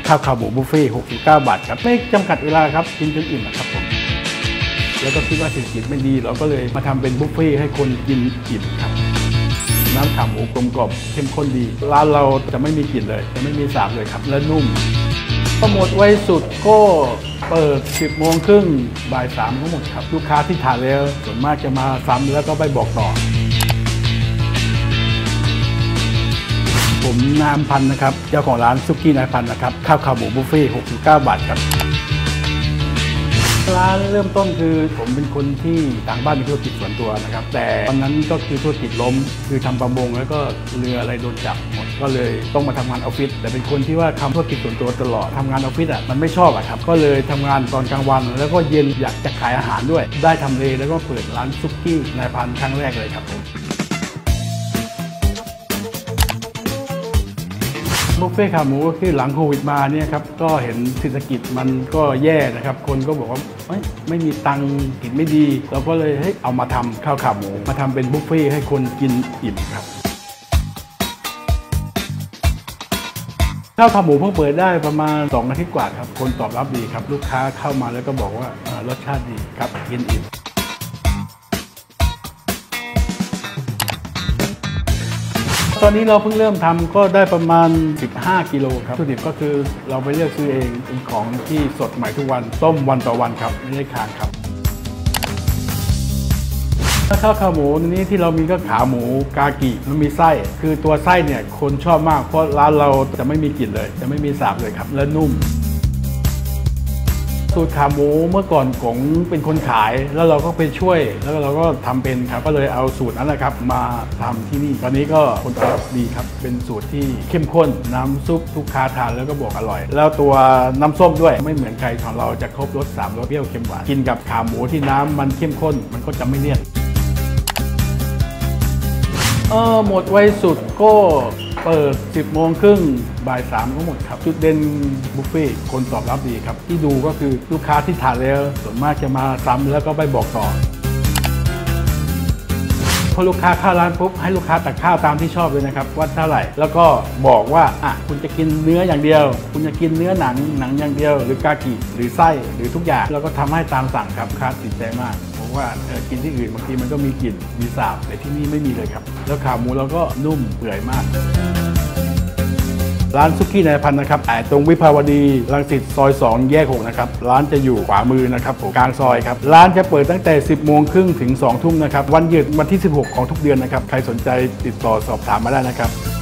ข้าวขาหมูบุฟเฟ่69 บาทครับไม่จำกัดเวลาครับกินจนอิ่มนะครับผมแล้วก็คิดว่าเศรษฐกิจไม่ดีเราก็เลยมาทำเป็นบุฟเฟ่ให้คนกินอิ่มครับน้ำขาหมูกลมกล่อมเข้มข้นดีร้านเราจะไม่มีกลิ่นเลยจะไม่มีสาบเลยครับและนุ่มก็หมดไวสุดก็เปิด 10 โมงครึ่งบ่าย 3ก็หมดครับลูกค้าที่ทานแล้วส่วนมากจะมาซ้ำแล้วก็ไปบอกต่อผมนายอำพันธ์นะครับเจ้าของร้านซุกี้นายพันธ์นะครับข้าวขาหมูบุฟเฟ่69 บาทครับร้านเริ่มต้นคือผมเป็นคนที่ต่างบ้านมีธุรกิจส่วนตัวนะครับแต่ตอนนั้นก็คือธุรกิจล้มคือทำประมงแล้วก็เรืออะไรโดนจับหมดก็เลยต้องมาทำงานออฟฟิศแต่เป็นคนที่ว่าทำธุรกิจส่วนตัวตลอดทำงานออฟฟิศมันไม่ชอบครับก็เลยทำงานตอนกลางวันแล้วก็เย็นอยากจะขายอาหารด้วยได้ทำเลแล้วก็เปิดร้านซุกี้นายพันธ์ครั้งแรกเลยครับผมบุฟเฟ่ขาหมูก็คือหลังโควิดมาเนี่ยครับก็เห็นเศรษฐกิจมันก็แย่นะครับคนก็บอกว่าไม่มีตังค์กินไม่ดีเราก็เลยเอามาทำข้าวขาหมูมาทำเป็นบุฟเฟ่ให้คนกินอิ่มครับข้าวขาหมูเพิ่งเปิดได้ประมาณ2 อาทิตย์กว่าครับคนตอบรับดีครับลูกค้าเข้ามาแล้วก็บอกว่ารสชาติดีครับกินอิ่มตอนนี้เราเพิ่งเริ่มทำก็ได้ประมาณ15 กิโลครับวัตถุดิบก็คือเราไปเลือกซื้อเองเป็นของที่สดใหม่ทุกวันต้มวันต่อวันครับไม่ได้ค้างครับข้าวขาหมูนี้ที่เรามีก็ขาหมูกากิมันมีไส้คือตัวไส้เนี่ยคนชอบมากเพราะร้านเราจะไม่มีกลิ่นเลยจะไม่มีสาบเลยครับและนุ่มสูตรขาหมูเมื่อก่อนกงเป็นคนขายแล้วเราก็ไปช่วยแล้วเราก็ทำเป็นครับก็เลยเอาสูตรนั้นนะครับมาทำที่นี่ตอนนี้ก็คนตอบรับดีครับเป็นสูตรที่เข้มข้นน้ำซุปทุกค้าทานแล้วก็บอกอร่อยแล้วตัวน้ำส้มด้วยไม่เหมือนใครของเราจะครบรส3 รสเปรี้ยวเค็มหวานกินกับขาหมูที่น้ำมันเข้มข้นมันก็จะไม่เลี่ยนหมดไวสุดก็เปิด 10 โมงครึ่งบ่าย 3ก็หมดครับจุดเด่นบุฟเฟ่คนตอบรับดีครับที่ดูก็คือลูกค้าที่ทานแล้วส่วนมากจะมาซ้ำแล้วก็ไปบอกต่อพอลูกค้าเข้าร้านปุ๊บให้ลูกค้าตักข้าวตามที่ชอบเลยนะครับว่าเท่าไหร่แล้วก็บอกว่าคุณจะกินเนื้ออย่างเดียวคุณจะกินเนื้อหนังอย่างเดียวหรือกากิหรือไส้หรือทุกอย่างแล้วก็ทำให้ตามสั่งครับลูกค้าติดใจมากว่ากินที่อื่นบางทีมันก็มีกลิ่นมีสาบแต่ที่นี่ไม่มีเลยครับแล้วขาหมูเราก็นุ่มเปื่อยมากร้านซุกี้นายพันธ์นะครับตรงวิภาวดีรังสิตซอย2แยก6นะครับร้านจะอยู่ขวามือนะครับผมกลางซอยครับร้านจะเปิดตั้งแต่ 10 โมงครึ่งถึง 2 ทุ่มนะครับวันหยุดวันที่ 16 ของทุกเดือนนะครับใครสนใจติดต่อสอบถามมาได้นะครับ